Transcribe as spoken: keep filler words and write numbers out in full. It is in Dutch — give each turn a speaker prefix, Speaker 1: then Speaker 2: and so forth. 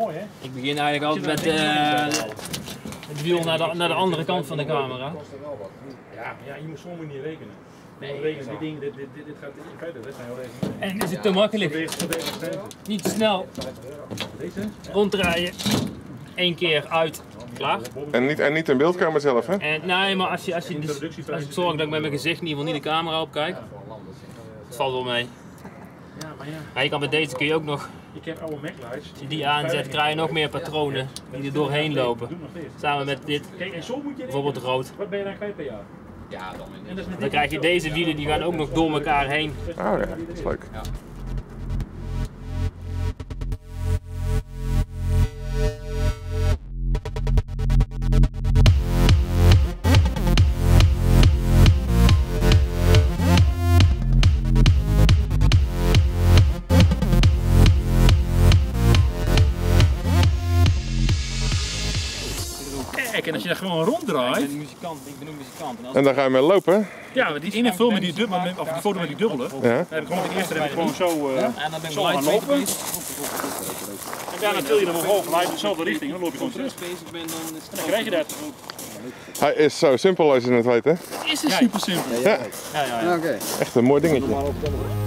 Speaker 1: mooi, hè?
Speaker 2: Ik begin eigenlijk altijd met uh, het wiel naar de, naar de andere kant van de camera.
Speaker 1: Ja, ja, je moet zo'n manier rekenen. Nee, rekenen, dit ding, dit, dit, dit, dit gaat in feite, dit zijn heel rekenen.
Speaker 2: En is het te makkelijk? Niet te snel ronddraaien. Eén keer uit, klaar.
Speaker 3: En niet, en niet een beeldkamer zelf, hè?
Speaker 2: En, nee, maar als, je, als, je, als ik zorg dat ik met mijn gezicht in ieder geval niet de camera opkijk, dat valt wel mee.
Speaker 1: Ja, maar ja.
Speaker 2: Maar je kan met deze kun je ook nog,
Speaker 1: ik heb oude Mac-lights.
Speaker 2: als je die aanzet, krijg je nog meer patronen die er doorheen lopen. Samen met dit,
Speaker 1: Kijk, en zo moet je
Speaker 2: bijvoorbeeld rood.
Speaker 1: Wat ben je dan kwijt per jaar?
Speaker 4: Ja, dan in
Speaker 2: En dan krijg je deze wielen, die gaan ook nog door elkaar heen.
Speaker 3: Oh ja, dat is leuk.
Speaker 4: Ja.
Speaker 1: Kijk, en als je dat gewoon ronddraait.
Speaker 2: Ik ben muzikant, ik ben ook muzikant.
Speaker 3: En dan ga je mee lopen.
Speaker 1: Ja, die ene film met die dubbele, of die foto met die dubbele.
Speaker 3: Ja.
Speaker 1: Heb ik gewoon de eerste heb ik gewoon zo, uh,
Speaker 2: En dan ben ik
Speaker 1: zo gaan
Speaker 2: light
Speaker 1: lopen. En daarna til je hem omhoog, maar in dezelfde richting, dan loop je gewoon terug.
Speaker 2: bezig ben, dan is
Speaker 1: En dan krijg je dat.
Speaker 3: Hij is zo simpel als je het weet, hè?
Speaker 1: Het is super simpel.
Speaker 3: Ja,
Speaker 2: Ja, ja, ja.
Speaker 4: Oké.
Speaker 3: echt een mooi dingetje.